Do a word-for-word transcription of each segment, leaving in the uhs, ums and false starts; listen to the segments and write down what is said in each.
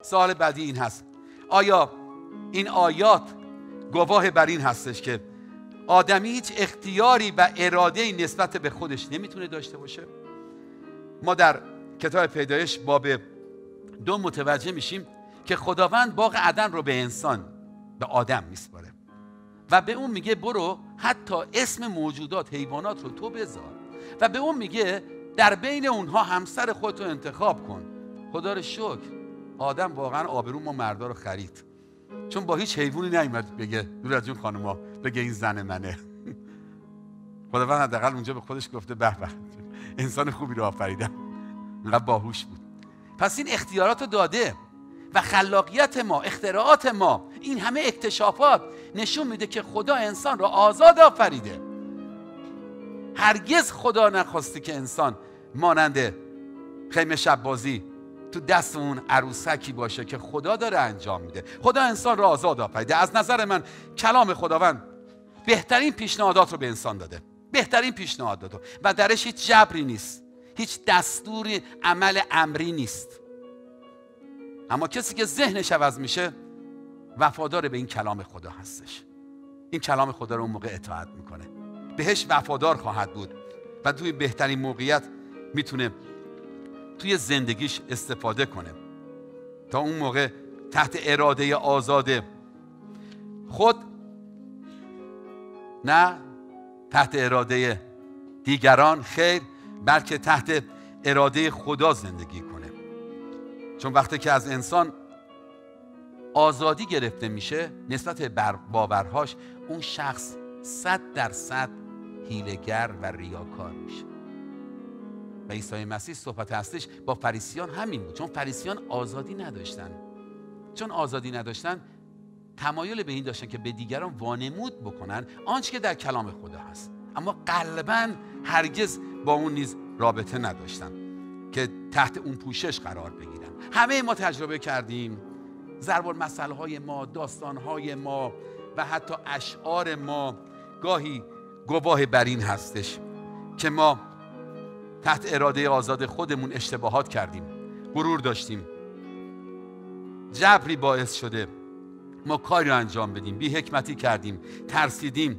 سوال بعدی این هست: آیا این آیات گواه بر این هستش که آدمی هیچ اختیاری و اراده‌ای نسبت به خودش نمیتونه داشته باشه؟ ما در کتاب پیدایش باب دو متوجه میشیم که خداوند باغ عدن رو به انسان، به آدم میسپاره و به اون میگه برو حتی اسم موجودات، حیوانات رو تو بذار و به اون میگه در بین اونها همسر خودت رو انتخاب کن. خدا رو شکر آدم واقعا آبرو ما مردا رو خرید، چون با هیچ حیوانی نیومد بگه دور از جون خانوما بگه این زن منه. خداوند حداقل اونجا به خودش گفته به به انسان خوبی رو آفریدم، انقدر باهوش بود. پس این اختیارات رو داده و خلاقیت ما، اختراعات ما، این همه اکتشافات نشون میده که خدا انسان رو آزاد آفریده. هرگز خدا نخواسته که انسان مانند خیمه شب بازی تو دست اون عروسکی باشه که خدا داره انجام میده. خدا انسان رو آزاد آفریده. از نظر من کلام خداوند بهترین پیشنهادات رو به انسان داده، بهترین پیشنهادات رو، و درش هیچ جبری نیست، هیچ دستوری عمل امری نیست. اما کسی که ذهنش عوض میشه وفادار به این کلام خدا هستش. این کلام خدا رو اون موقع اطاعت میکنه، بهش وفادار خواهد بود و توی بهترین موقعیت میتونه توی زندگیش استفاده کنه. تا اون موقع تحت اراده آزاد خود، نه تحت اراده دیگران، خیر، بلکه تحت اراده خدا زندگی کنه. چون وقتی که از انسان آزادی گرفته میشه نسبت به باورهاش، اون شخص صد درصد حیله‌گر و ریاکار میشه. و عیسی مسیح صحبت هستش با فریسیان همین بود، چون فریسیان آزادی نداشتن. چون آزادی نداشتن تمایل به این داشتن که به دیگران وانمود بکنن آنچه که در کلام خدا هست، اما قلباً هرگز با اون نیز رابطه نداشتن که تحت اون پوشش قرار بگیرن. همه ما تجربه کردیم، ضرب المثل های ما، داستان های ما و حتی اشعار ما گاهی گواه بر این هستش که ما تحت اراده آزاد خودمون اشتباهات کردیم، غرور داشتیم، جبری باعث شده ما کاری رو انجام بدیم، بی حکمتی کردیم، ترسیدیم،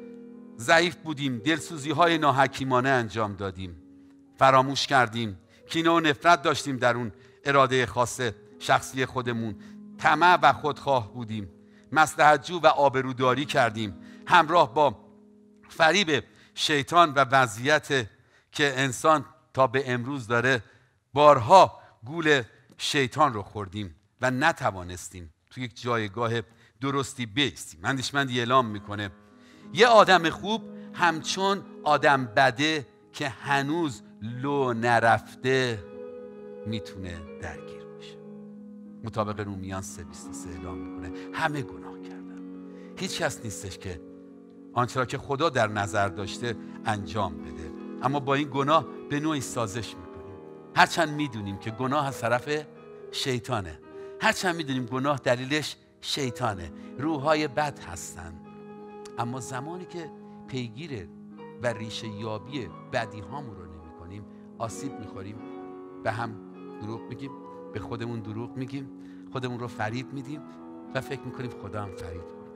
ضعیف بودیم، دلسوزی های ناحکیمانه انجام دادیم، فراموش کردیم، کینه و نفرت داشتیم در اون اراده خاص شخصی خودمون، طمع و خودخواه بودیم، مصلحت‌جو و آبروداری کردیم، همراه با فریب شیطان و وضعیت که انسان تا به امروز داره بارها گول شیطان رو خوردیم و نتوانستیم تو یک جایگاه درستی بیستیم. اندیشمندی اعلام میکنه یه آدم خوب همچون آدم بده که هنوز لو نرفته میتونه درگیر بشه. مطابق رومیان سه بیست و سه اعلام میکنه همه گناه کردن، هیچ کس نیستش که آنچه را که خدا در نظر داشته انجام بده. اما با این گناه به نوعی سازش میکنیم، هرچند میدونیم که گناه از طرف شیطانه، هرچند میدونیم گناه دلیلش شیطانه، روحهای بد هستن، اما زمانی که پیگیر و ریشه یابی بدی هامون رو نمی کنیم آسیب میخوریم، به هم دروغ میگیم، به خودمون دروغ میگیم، خودمون رو فریب میدیم و فکر میکنیم خدا هم فریب کنه.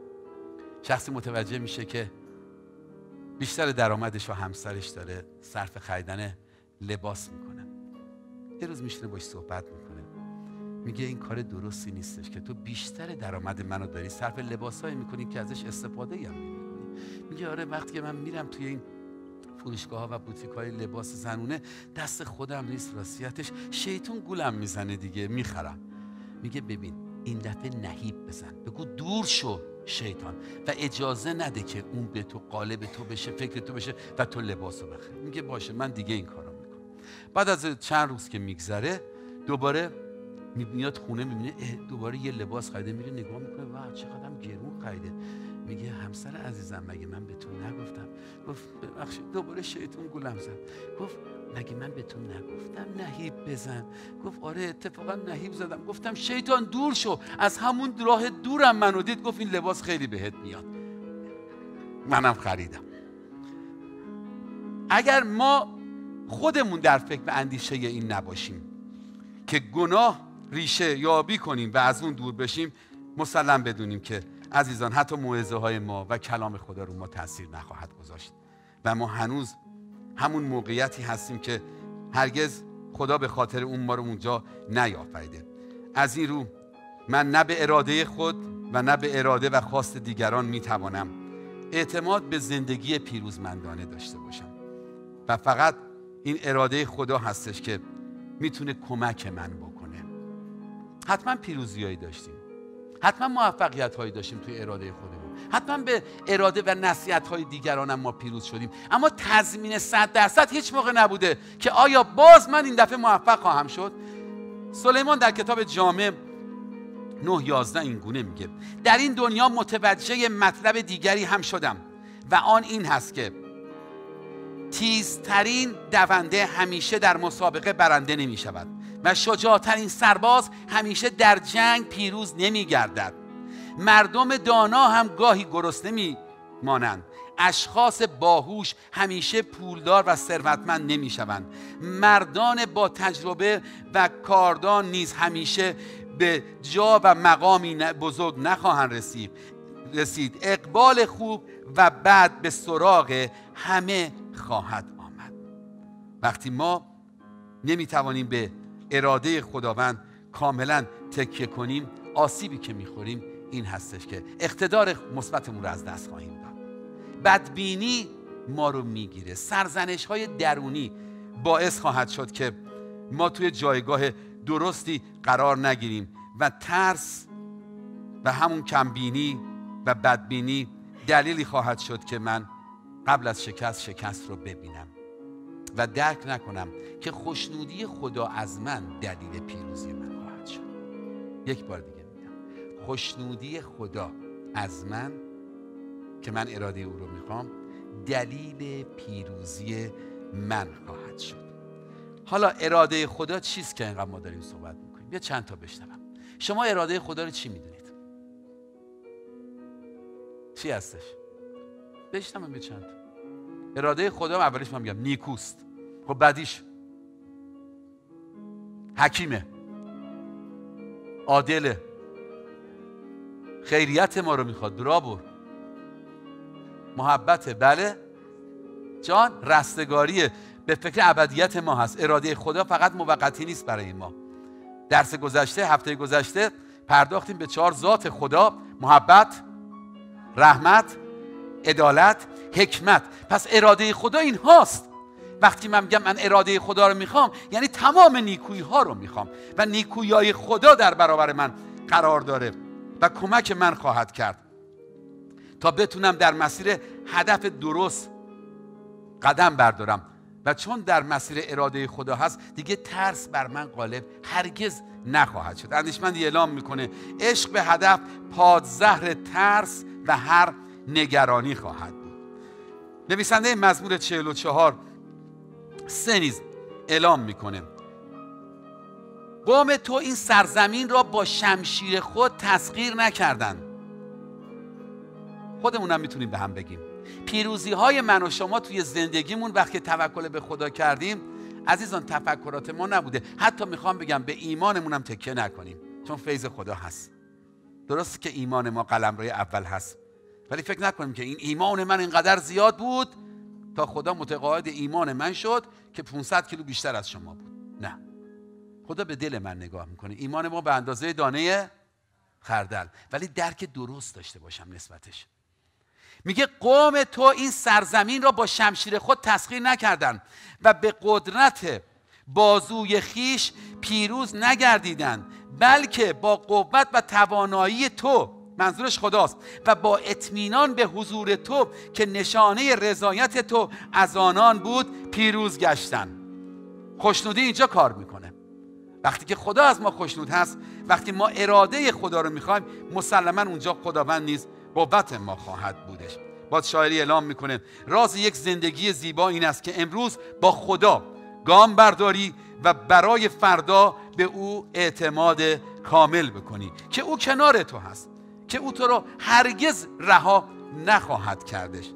شخصی متوجه میشه که بیشتر درآمدش و همسرش داره صرف خریدن لباس میکنه. یه روز میشینه باش صحبت میکنه، میگه این کار درستی نیستش که تو بیشتر درآمد منو داری صرف لباسایی میکنی که ازش استفاده هم نمیکنی. میگه آره وقتی که من میرم توی این فروشگاه ها و بوتیک های لباس زنونه دست خودم نیست، راستیتش شیطون گولم میزنه دیگه، میخرم. میگه ببین این دفعه نهیب بزن، بگو دور شو شیطان و اجازه نده که اون به تو قالب تو بشه، فکر تو بشه و تو لباسو بخری. میگه باشه من دیگه این کارو میکنم. بعد از چند روز که میگذره دوباره میاد خونه، میبینه دوباره یه لباس خریده، میره نگاه میکنه واه چقدرم گرون خریده. میگه همسر عزیزم مگه من به تو نگفتم؟ گفت ببخشید. دوباره شیطون گولم زد، گفت مگه من به تو نگفتم نهیب بزن؟ گفت آره اتفاقا نهیب زدم. گفتم شیطان دور شو، از همون راه دورم منو دید، گفت این لباس خیلی بهت میاد، منم خریدم. اگر ما خودمون در فکر و اندیشه این نباشیم که گناه ریشه یابی کنیم و از اون دور بشیم، مسلم بدونیم که عزیزان حتی موعظه های ما و کلام خدا رو ما تاثیر نخواهد گذاشت و ما هنوز همون موقعیتی هستیم که هرگز خدا به خاطر اون ما رو اونجا نیافریده. از این رو من نه به اراده خود و نه به اراده و خواست دیگران میتوانم اعتماد به زندگی پیروزمندانه داشته باشم و فقط این اراده خدا هستش که میتونه کمک من بکنه. حتما پیروزیایی داشتیم، حتما موفقیت هایی داشتیم توی اراده خودمون، حتما به اراده و نصیحت های دیگران هم ما پیروز شدیم، اما تضمین صد درصد هیچ موقع نبوده که آیا باز من این دفعه موفق خواهم شد. سلیمان در کتاب جامع نه یازده این گونه میگه: در این دنیا متوجه مطلب دیگری هم شدم و آن این هست که تیزترین دونده همیشه در مسابقه برنده نمی شود و شجاعترین سرباز همیشه در جنگ پیروز نمی گردد. مردم دانا هم گاهی گرسنه می مانند. اشخاص باهوش همیشه پولدار و ثروتمند نمی شوند. مردان با تجربه و کاردان نیز همیشه به جا و مقامی بزرگ نخواهند رسید. رسید. اقبال خوب و بد به سراغ همه خواهد آمد. وقتی ما نمیتوانیم به اراده خداوند کاملا تکیه کنیم، آسیبی که میخوریم این هستش که اقتدار مثبتمون رو از دست خواهیم داد. بدبینی ما رو میگیره. سرزنش های درونی باعث خواهد شد که ما توی جایگاه درستی قرار نگیریم و ترس و همون کمبینی و بدبینی دلیلی خواهد شد که من قبل از شکست شکست رو ببینم و درک نکنم که خوشنودی خدا از من دلیل پیروزی من خواهد شد. یک بار دیگه میگم، خوشنودی خدا از من که من اراده او رو میخوام دلیل پیروزی من خواهد شد. حالا اراده خدا چیست که اینقدر ما داریم صحبت میکنیم؟ بیا چند تا بشنوم. شما اراده خدا رو چی میدونید؟ چی هستش؟ بشنوم بیا چند تا. اراده خدا اولیش من میگم نیکوست. خب بعدیش حکیمه، عادله، خیریت ما رو میخواد، برابر، محبته، بله جان، رستگاریه، به فکر ابدیت ما هست. اراده خدا فقط موقتی نیست برای ما. درس گذشته، هفته گذشته پرداختیم به چهار ذات خدا: محبت، رحمت، عدالت، حکمت. پس اراده خدا این هاست. وقتی من میگم من اراده خدا رو میخوام، یعنی تمام نیکویی ها رو میخوام و نیکویی های خدا در برابر من قرار داره و کمک من خواهد کرد تا بتونم در مسیر هدف درست قدم بردارم. و چون در مسیر اراده خدا هست، دیگه ترس بر من غالب هرگز نخواهد شد. اندیشمند اعلام میکنه عشق به هدف پادزهر ترس و هر نگرانی خواهد بود. نویسنده مزمور چهل و چهار سه نیز اعلام میکنه: قوم تو این سرزمین را با شمشیر خود تسخیر نکردند. خودمونم میتونیم به هم بگیم پیروزی های من و شما توی زندگیمون وقتی توکل به خدا کردیم، عزیزان تفکرات ما نبوده. حتی میخوام بگم به ایمانمون هم تکیه نکنیم، چون فیض خدا هست. درسته که ایمان ما قلمرو اول هست، ولی فکر نکنیم که این ایمان من اینقدر زیاد بود تا خدا متقاعد ایمان من شد که پانصد کیلو بیشتر از شما بود. نه، خدا به دل من نگاه میکنه. ایمان ما به اندازه دانه خردل، ولی درک درست داشته باشم نسبتش. میگه قوم تو این سرزمین را با شمشیر خود تسخیر نکردند و به قدرت بازوی خیش پیروز نگردیدند، بلکه با قوت و توانایی تو، منظورش خداست، و با اطمینان به حضور تو که نشانه رضایت تو از آنان بود پیروز گشتند. خوشنودی اینجا کار میکنه. وقتی که خدا از ما خوشنود هست، وقتی ما اراده خدا رو میخوایم، مسلما اونجا خداوند نیز قوت ما خواهد بودش. باز شاعری اعلام میکنه راز یک زندگی زیبا این است که امروز با خدا گام برداری و برای فردا به او اعتماد کامل بکنی که او کنار تو هست، که او تو رو هرگز رها نخواهد کردش.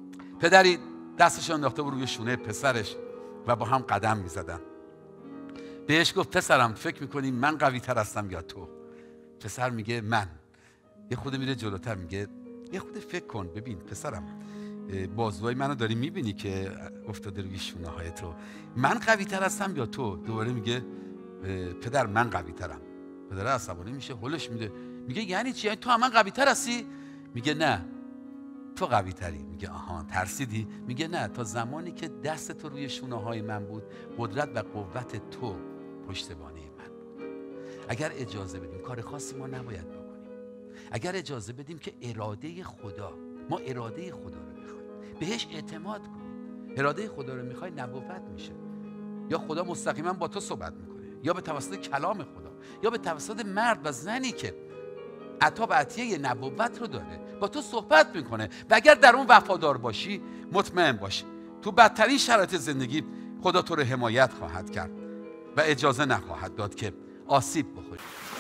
پدری دستش انداخته بود روی شونه پسرش و با هم قدم میزدن بهش گفت پسرم فکر میکنی من قوی تر هستم یا تو؟ پسر میگه من. یه خود میره جلوتر میگه یه خود فکر کن، ببین پسرم بازوهای منو داری میبینی که افتاده روی شونه های تو، من قوی تر هستم یا تو؟ دوباره میگه پدر من قوی ترم. پدر عصبانی میشه، هلش میده، میگه یعنی چی؟ یعنی تو هم من قوی تر هستی؟ میگه نه تو قوی تری. میگه آها ترسیدی؟ میگه نه، تا زمانی که دست تو روی شونه های من بود قدرت و قوت تو پشتوانه من بود. اگر اجازه بدیم کار خاصی ما نباید بکنیم. اگر اجازه بدیم که اراده خدا، ما اراده خدا رو میخوایم، بهش اعتماد کنیم. اراده خدا رو میخوای نبوت میشه. یا خدا مستقیما با تو صحبت میکنه، یا به توسط کلام خدا، یا به توسط مرد و زنی که عطا و عطیه نبوت رو داره با تو صحبت میکنه. و اگر در اون وفادار باشی مطمئن باش تو بدترین شرایط زندگی خدا تو رو حمایت خواهد کرد و اجازه نخواهد داد که آسیب بخوری.